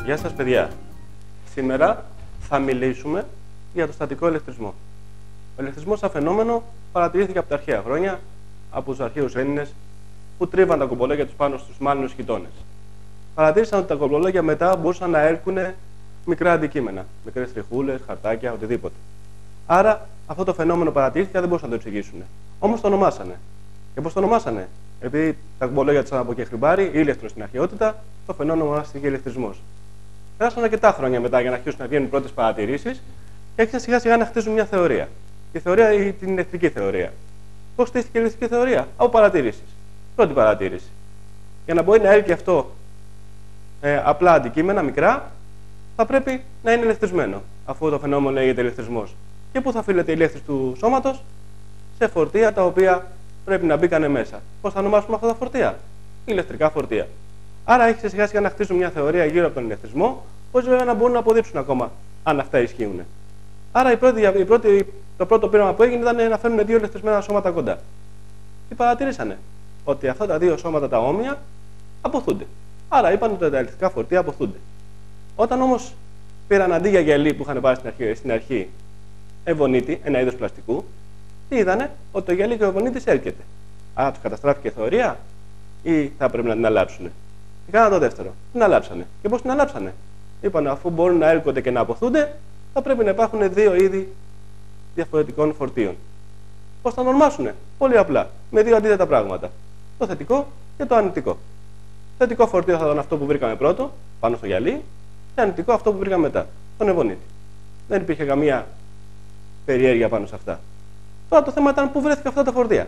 Γεια σας παιδιά. Σήμερα θα μιλήσουμε για το στατικό ηλεκτρισμό. Ο ηλεκτρισμός σαν φαινόμενο παρατηρήθηκε από τα αρχαία χρόνια από τους αρχαίους Έλληνες που τρίβαν τα κομπολόγια τους πάνω στους μάλινους χιτώνες. Παρατήρησαν ότι τα κομπολόγια μετά μπορούσαν να έρκουν μικρά αντικείμενα, μικρές τριχούλες, χαρτάκια, οτιδήποτε. Άρα αυτό το φαινόμενο παρατηρήθηκε, δεν μπορούσαν να το εξηγήσουν. Όμως το ονομάσανε. Και πώς το ονομάσανε? Επειδή τα κομπολόγια ήταν από κεχριμπάρι, ήλεκτρο στην αρχαιότητα, το φαινόμενο ονομάστηκε ηλεκτρισμός. Πέρασαν αρκετά χρόνια μετά για να αρχίσουν να βγαίνουν οι πρώτες παρατηρήσεις και άρχισαν σιγά σιγά να χτίζουν μια θεωρία. Η θεωρία είναι την ηλεκτρική θεωρία. Πώς χτίστηκε η ηλεκτρική θεωρία? Από παρατηρήσεις. Πρώτη παρατήρηση. Για να μπορεί να έλκει αυτό απλά αντικείμενα, μικρά, θα πρέπει να είναι ηλεκτρισμένο. Αφού το φαινόμενο λέγεται ηλεκτρισμός. Και πού θα οφείλεται η ηλέκτρηση του σώματος? Σε φορτία τα οποία πρέπει να μπήκανε μέσα. Πώς θα ονομάσουμε αυτά τα φορτία? Ηλεκτρικά φορτία. Άρα έχει σιγά σιγά να χτίσουν μια θεωρία γύρω από τον ηλεκτρισμό, ώστε βέβαια να μπορούν να αποδείξουν ακόμα αν αυτά ισχύουν. Άρα το πρώτο πείραμα που έγινε ήταν να φέρουν δύο ηλεκτρισμένα σώματα κοντά. Και παρατηρήσανε ότι αυτά τα δύο σώματα τα όμοια αποθούνται. Άρα είπαν ότι τα ηλεκτρικά φορτία αποθούνται. Όταν όμως πήραν αντί για γυαλί που είχαν πάρει στην αρχή ευωνίτη, ένα είδος πλαστικού, τι είδανε? Ότι το γυαλί και ο ευωνίτης έρχεται. Άρα τους καταστράφηκε η θεωρία ή θα πρέπει να την αλλάξουν? Και κάνανε το δεύτερο. Την αλλάξανε. Και πώς την αλλάξανε? Είπαν αφού μπορούν να έρχονται και να αποθούνται, θα πρέπει να υπάρχουν δύο είδη διαφορετικών φορτίων. Πώς θα ονομάσουνε? Πολύ απλά. Με δύο αντίθετα πράγματα. Το θετικό και το αρνητικό. Το θετικό φορτίο θα ήταν αυτό που βρήκαμε πρώτο, πάνω στο γυαλί, και αρνητικό αυτό που βρήκαμε μετά, τον ευωνίτη. Δεν υπήρχε καμία περιέργεια πάνω σε αυτά. Τώρα το θέμα ήταν πού βρέθηκαν αυτά τα φορτία.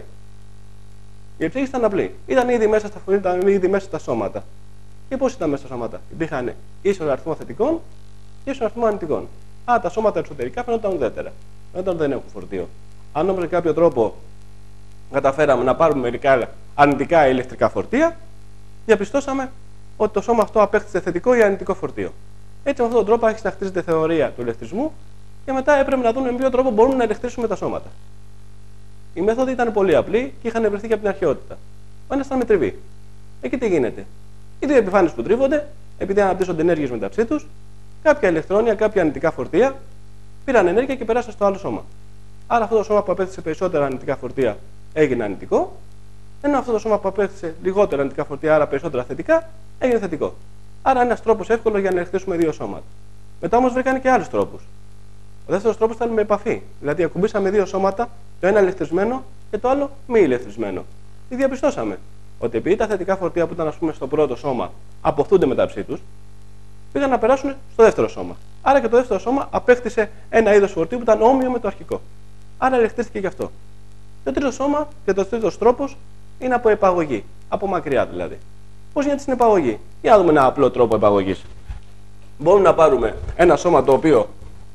Η εξήγηση ήταν απλή. Ήταν ήδη μέσα στα φορτία, ήταν ήδη μέσα στα σώματα. Και πώς ήταν μέσα στα σώματα? Υπήρχαν ίσον αριθμό θετικών και ίσον αριθμό αρνητικών. Άρα τα σώματα εξωτερικά φαινόταν ουδέτερα. Φαινόταν ότι δεν έχουν φορτίο. Αν όμως με κάποιο τρόπο καταφέραμε να πάρουμε μερικά αρνητικά ηλεκτρικά φορτία, διαπιστώσαμε ότι το σώμα αυτό απέκτησε θετικό ή αρνητικό φορτίο. Έτσι, με αυτόν τον τρόπο άρχισε να χτίζεται θεωρία του ηλεκτρισμού και μετά έπρεπε να δούμε με ποιο τρόπο μπορούμε να ηλεκτρίσουμε τα σώματα. Η μέθοδοι ήταν πολύ απλή και είχαν βρεθεί και από την αρχαιότητα. Ο ένας ήταν με τριβή. Εκεί τι γίνεται? Οι δύο επιφάνειες που τρίβονται, επειδή αναπτύσσονται ενέργειες μεταξύ τους, κάποια ηλεκτρόνια, κάποια αρνητικά φορτία πήραν ενέργεια και περάσαν στο άλλο σώμα. Άρα αυτό το σώμα που απέκτησε περισσότερα αρνητικά φορτία έγινε αρνητικό, ενώ αυτό το σώμα που απέκτησε λιγότερα αρνητικά φορτία, άρα περισσότερα θετικά, έγινε θετικό. Άρα ένας τρόπος εύκολος για να ηλεκτρίσουμε δύο σώματα. Μετά όμως βρήκαν και άλλους τρόπους. Ο δεύτερος τρόπος ήταν με επαφή. Δηλαδή, ακουμπήσαμε δύο σώματα, το ένα ηλεκτρισμένο και το άλλο μη ηλεκτρισμένο. Και διαπιστώσαμε ότι επειδή τα θετικά φορτία που ήταν ας πούμε, στο πρώτο σώμα αποθούνται μεταξύ τους, πήγαν να περάσουν στο δεύτερο σώμα. Άρα και το δεύτερο σώμα απέκτησε ένα είδος φορτίου που ήταν όμοιο με το αρχικό. Άρα ηλεκτρίστηκε γι' αυτό. Το τρίτο σώμα και το τρίτος τρόπος είναι από επαγωγή. Από μακριά δηλαδή. Πώς γίνεται στην επαγωγή? Για να δούμε ένα απλό τρόπο επαγωγής. Μπορούμε να πάρουμε ένα σώμα το οποίο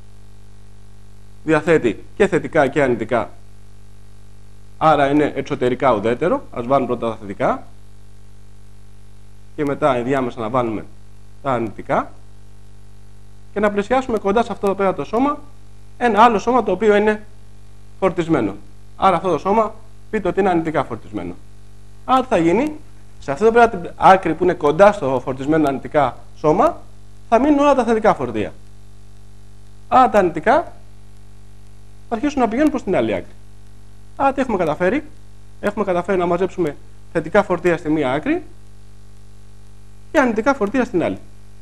διαθέτει και θετικά και αρνητικά. Άρα είναι εξωτερικά ουδέτερο. Ας βάλουμε πρώτα τα θετικά και μετά ενδιάμεσα να βάλουμε τα αρνητικά και να πλησιάσουμε κοντά σε αυτό εδώ πέρα το σώμα ένα άλλο σώμα το οποίο είναι φορτισμένο. Άρα αυτό το σώμα πείτε ότι είναι αρνητικά φορτισμένο. Άρα τι θα γίνει? Σε αυτό εδώ πέρα την άκρη που είναι κοντά στο φορτισμένο αρνητικά σώμα θα μείνουν όλα τα θετικά φορτία. Άρα τα αρνητικά θα αρχίσουν να πηγαίνουν προς την άλλη άκρη. Άρα τι έχουμε καταφέρει? Έχουμε καταφέρει να μαζέψουμε θετικά φορτία στη μία άκρη και αρνητικά φορτία στην άλλη.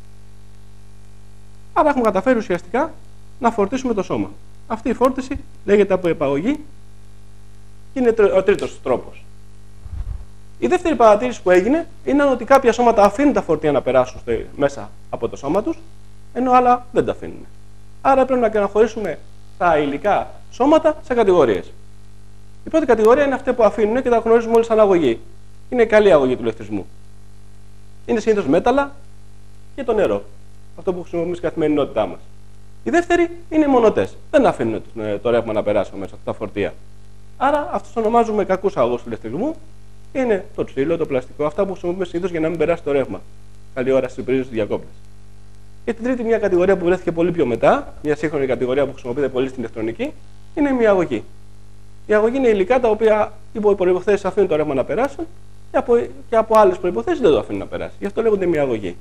Άρα έχουμε καταφέρει ουσιαστικά να φορτίσουμε το σώμα. Αυτή η φόρτιση λέγεται από επαγωγή και είναι ο τρίτος τρόπος. Η δεύτερη παρατήρηση που έγινε είναι ότι κάποια σώματα αφήνουν τα φορτία να περάσουν μέσα από το σώμα τους, ενώ άλλα δεν τα αφήνουν. Άρα πρέπει να καταχωρήσουμε τα υλικά σώματα σε κατηγορίες. Η πρώτη κατηγορία είναι αυτή που αφήνουν και τα γνωρίζουμε όλοι σαν αγωγή. Είναι η καλή αγωγή του ηλεκτρισμού. Είναι συνήθως μέταλλα και το νερό. Αυτό που χρησιμοποιούμε στην καθημερινότητά μας. Η δεύτερη είναι οι μονωτές. Δεν αφήνουν το ρεύμα να περάσει μέσα από τα φορτία. Άρα αυτούς ονομάζουμε κακούς αγωγούς του ηλεκτρισμού. Είναι το ξύλο, το πλαστικό, αυτά που χρησιμοποιούμε συνήθως για να μην περάσει το ρεύμα. Καλή ώρα στις πρίζες του διακόπτες. Και την τρίτη, μια κατηγορία που βρέθηκε πολύ πιο μετά, μια σύγχρονη κατηγορία που χρησιμοποιείται πολύ στην ηλεκτρονική, είναι η μυαγωγή. Η αγωγή είναι υλικά τα οποία υπό προϋποθέσεις αφήνουν το ρεύμα να περάσουν και από άλλες προϋποθέσεις δεν το αφήνουν να περάσει. Γι' αυτό λέγονται μυαγωγή.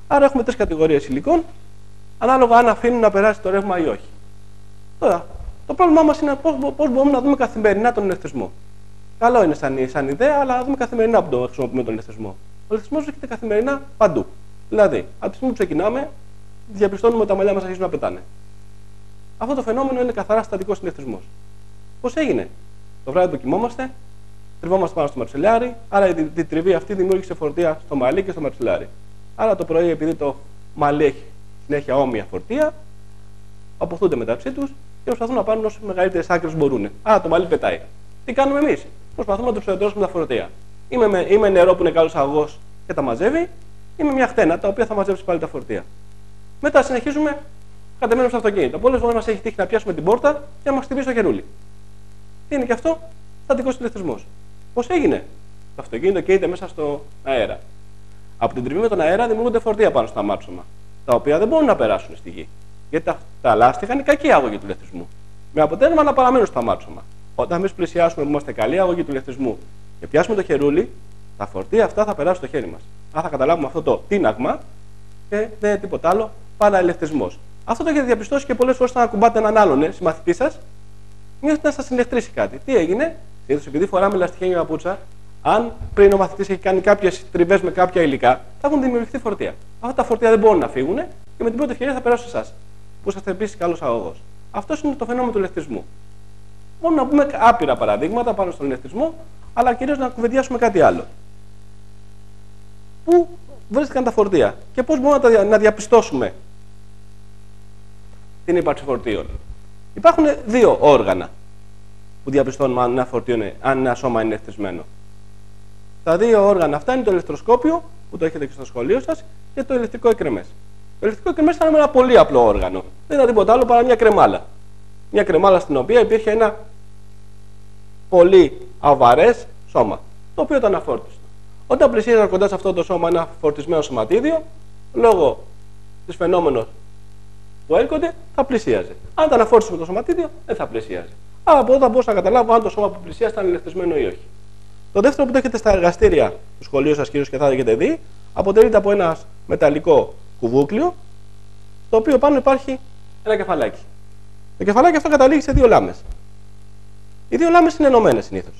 Άρα έχουμε 3 κατηγορίες υλικών, ανάλογα αν αφήνουν να περάσει το ρεύμα ή όχι. Τώρα, το πρόβλημά μας είναι πώς μπορούμε να δούμε καθημερινά τον ηλεκτρισμό. Καλό είναι σαν ιδέα, αλλά να δούμε καθημερινά που το χρησιμοποιούμε τον ηλεκτρισμό. Ο ηλεκτρισμός βρίσκεται καθημερινά παντού. Δηλαδή, από τη στιγμή που ξεκινάμε, διαπιστώνουμε ότι τα μαλλιά μας αρχίζουν να πετάνε. Αυτό το φαινόμενο είναι καθαρά στατικός ηλεκτρισμός. Πώς έγινε? Το βράδυ που κοιμόμαστε, τριβόμαστε πάνω στο μαξιλάρι, άρα η τριβή αυτή δημιούργησε φορτία στο μαλλί και στο μαξιλάρι. Άρα το πρωί, επειδή το μαλλί έχει συνέχεια όμοια φορτία, αποθούνται μεταξύ τους και προσπαθούν να πάρουν όσο μεγαλύτερες άκρες μπορούν. Άρα το μαλλί πετάει. Τι κάνουμε εμείς? Προσπαθούμε να του εξοδετερώσουμε τα φορτία. Είμαι νερό που είναι καλός αγωγός και τα μαζεύει, είμαι μια χτένα τα οποία θα μαζέψει πάλι τα φορτία. Μετά συνεχίζουμε κατεμένουμε στο αυτοκίνητο. Πολλές φορές μας έχει τύχει να πιάσουμε την πόρτα και να μας χτυπήσει το χερούλι. Τι είναι και αυτό? Στατικός ηλεκτρισμός. Πώς έγινε? Το αυτοκίνητο καίγεται μέσα στο αέρα. Από την τριβή με τον αέρα δημιουργούνται φορτία πάνω στο αμάξωμα, τα οποία δεν μπορούν να περάσουν στη γη. Γιατί τα λάστιχα είναι κακή αγωγή του ηλεκτρισμού. Με αποτέλεσμα να παραμένουν στο αμάξωμα. Όταν εμείς πλησιάσουμε που είμαστε καλή αγωγή του ηλεκτρισμού και πιάσουμε το χερούλι, τα φορτία αυτά θα περάσουν στο χέρι μας. Αν θα καταλάβουμε αυτό το τίναγμα και δεν είναι τίποτα άλλο παρά ηλεκτρισμός. Αυτό το έχετε διαπιστώσει και πολλές φορές όταν ακουμπάτε έναν άλλον συμμαθητή σας, νιώθετε να σας ηλεκτρίσει κάτι. Τι έγινε? Συνήθως επειδή φοράμε λαστιχένια παπούτσα, αν πριν ο μαθητής έχει κάνει κάποιες τριβές με κάποια υλικά, θα έχουν δημιουργηθεί φορτία. Αυτά τα φορτία δεν μπορούν να φύγουν και με την πρώτη ευκαιρία θα περάσουν σε εσάς, που είσαστε επίσης καλός αγωγός. Αυτό είναι το φαινόμενο του ηλεκτρισμού. Μπορούμε να πούμε άπειρα παραδείγματα πάνω στον ηλεκτρισμό, αλλά κυρίως να κουβεντιάσουμε κάτι άλλο. Πού βρίσκηκαν τα φορτία και πώς μπορούμε να διαπιστώσουμε την ύπαρξη φορτίων? Υπάρχουν 2 όργανα που διαπιστώνουμε αν ένα σώμα είναι ηλεκτρισμένο. Τα 2 όργανα αυτά είναι το ηλεκτροσκόπιο, που το έχετε και στο σχολείο σας, και το ηλεκτρικό εκρεμές. Το ηλεκτρικό εκρεμές ήταν ένα πολύ απλό όργανο. Δεν ήταν τίποτα άλλο παρά μια κρεμάλα. Μια κρεμάλα στην οποία υπήρχε ένα πολύ αβαρές σώμα, το οποίο ήταν αφόρτιστο. Όταν πλησίαζαν κοντά σε αυτό το σώμα ένα φορτισμένο σωματίδιο, λόγω της φαινόμενος που έρχονται, θα πλησίαζε. Αν ήταν αφόρτιστο με το σωματίδιο, δεν θα πλησίαζε. Άρα από εδώ θα μπορούσα να καταλάβω αν το σώμα που πλησίαζε ήταν ηλεκτρισμένο ή όχι. Το δεύτερο που το έχετε στα εργαστήρια του σχολείου σας, κυρίως, και θα έχετε δει, αποτελείται από ένα μεταλλικό κουβούκλιο, το οποίο πάνω υπάρχει ένα κεφαλάκι. Το κεφαλάκι αυτό καταλήγει σε 2 λάμες. Οι 2 λάμες είναι ενωμένες συνήθως.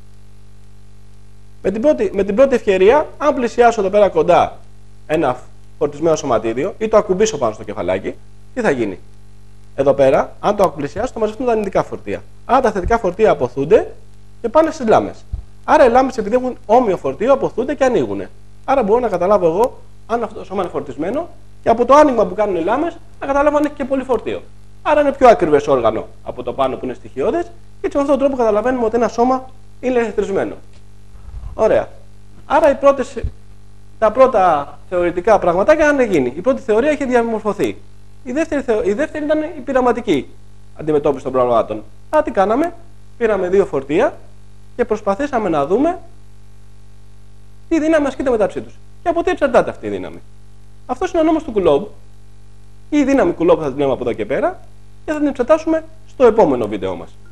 Με την πρώτη ευκαιρία, αν πλησιάσω εδώ πέρα κοντά ένα φορτισμένο σωματίδιο ή το ακουμπήσω πάνω στο κεφαλάκι, τι θα γίνει? Εδώ πέρα, αν το πλησιάσω, θα μαζευτούν τα αρνητικά φορτία. Άρα τα θετικά φορτία αποθούνται και πάνε στις λάμες. Άρα οι λάμες, επειδή έχουν όμοιο φορτίο, αποθούνται και ανοίγουν. Άρα μπορώ να καταλάβω εγώ αν αυτό το σώμα είναι φορτισμένο και από το άνοιγμα που κάνουν οι λάμες να καταλάβω αν έχει και πολύ φορτίο. Άρα είναι πιο ακριβές όργανο από το πάνω που είναι στοιχειώδες και έτσι με αυτόν τον τρόπο καταλαβαίνουμε ότι ένα σώμα είναι ηλεκτρισμένο. Ωραία. Άρα τα πρώτα θεωρητικά πραγματάκια είχαν γίνει. Η πρώτη θεωρία είχε διαμορφωθεί. Η δεύτερη ήταν η πειραματική αντιμετώπιση των προβλημάτων. Άρα τι κάναμε? Πήραμε 2 φορτία και προσπαθήσαμε να δούμε τι δύναμη ασκείται μεταξύ τους. Και από τι εξαρτάται αυτή η δύναμη. Αυτό είναι ο νόμος του Κουλόμπ. Η δύναμη Κουλόμπ θα την βλέπουμε από εδώ και πέρα και θα την εξετάσουμε στο επόμενο βίντεο μας.